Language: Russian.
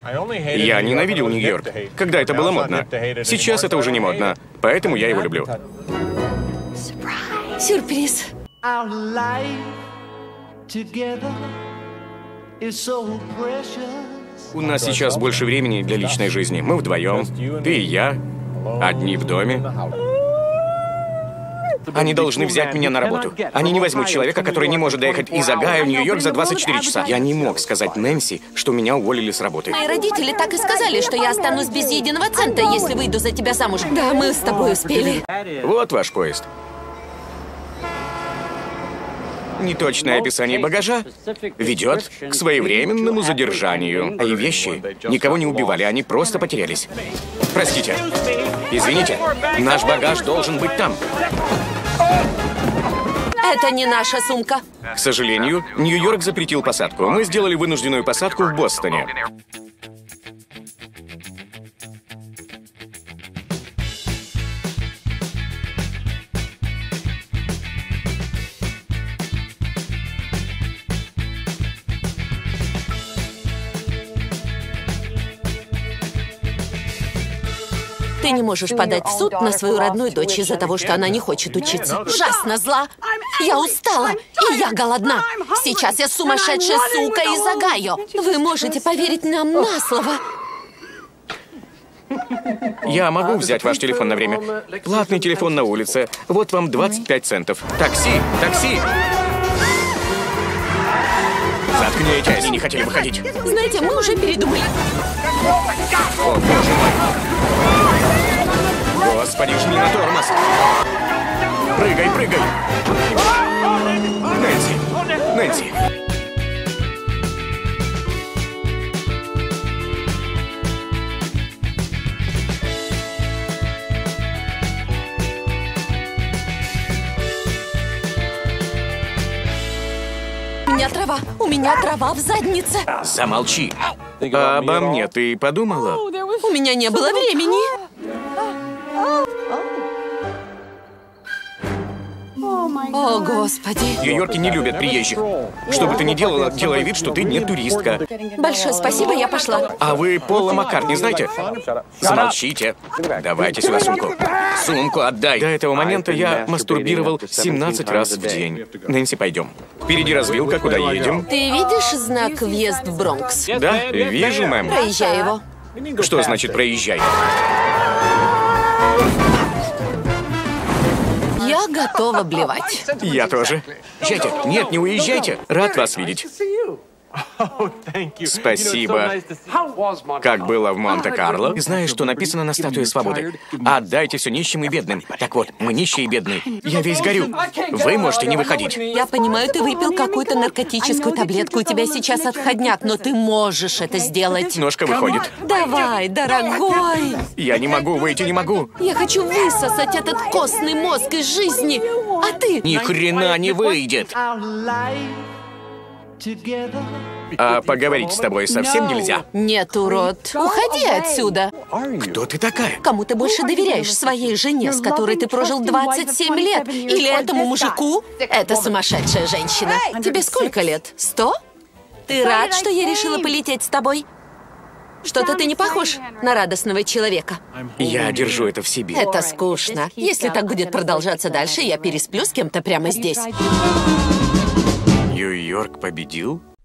Я ненавидел Нью-Йорк, когда это было модно. Сейчас это уже не модно, поэтому я его люблю. Сюрприз. У нас сейчас больше времени для личной жизни. Мы вдвоем, ты и я, одни в доме. Они должны взять меня на работу. Они не возьмут человека, который не может доехать из Огайо в Нью-Йорк за 24 часа. Я не мог сказать Нэнси, что меня уволили с работы. Мои родители так и сказали, что я останусь без единого цента, если выйду за тебя замуж. Да, мы с тобой успели. Вот ваш поезд. Неточное описание багажа ведет к своевременному задержанию. А и вещи никого не убивали, они просто потерялись. Простите. Извините, наш багаж должен быть там. Это не наша сумка. К сожалению, Нью-Йорк запретил посадку. Мы сделали вынужденную посадку в Бостоне. Ты не можешь подать в суд на свою родную дочь из-за того, что она не хочет учиться. Ужасно зла. Я устала, и я голодна. Сейчас я сумасшедшая сука из Огайо. Вы можете поверить нам на слово. Я могу взять ваш телефон на время. Платный телефон на улице. Вот вам 25 центов. Такси! Такси! Заткнитесь, они не хотели выходить. Знаете, мы уже передумали. О, боже мой. Господи, жми на тормоз. Прыгай, прыгай. Нэнси, Нэнси. У меня трава в заднице. Замолчи. А обо мне ты подумала? У меня не было времени. О, Господи. В Нью-Йорке не любят приезжих. Что бы ты ни делала, делай вид, что ты не туристка. Большое спасибо, я пошла. А вы Пола Маккартни знаете? Замолчите. Давайте сюда сумку. Сумку отдай. До этого момента я мастурбировал 17 раз в день. Нэнси, пойдем. Впереди развилка, куда едем? Ты видишь знак «Въезд в Бронкс»? Да, вижу, мэм. Проезжай его. Что значит «проезжай»? Я готова блевать. Я тоже. Езжайте. Нет, не уезжайте. Рад вас видеть. Спасибо. Как было в Монте-Карло? Знаешь, что написано на статуе свободы? Отдайте все нищим и бедным. Так вот, мы нищие и бедные. Я весь горю. Вы можете не выходить. Я понимаю, ты выпил какую-то наркотическую таблетку, у тебя сейчас отходняк, но ты можешь это сделать. Ножка выходит. Давай, дорогой. Я не могу, выйти не могу. Я хочу высосать этот костный мозг из жизни, а ты... Ни хрена не выйдет. А поговорить с тобой совсем нельзя? Нет, урод. Уходи отсюда. Кто ты такая? Кому ты больше доверяешь? Своей жене, с которой ты прожил 27 лет? Или этому мужику? Это сумасшедшая женщина. Тебе сколько лет? 100? Ты рад, что я решила полететь с тобой? Что-то ты не похож на радостного человека. Я держу это в себе. Это скучно. Если так будет продолжаться дальше, я пересплю с кем-то прямо здесь. Нью-Йорк победил?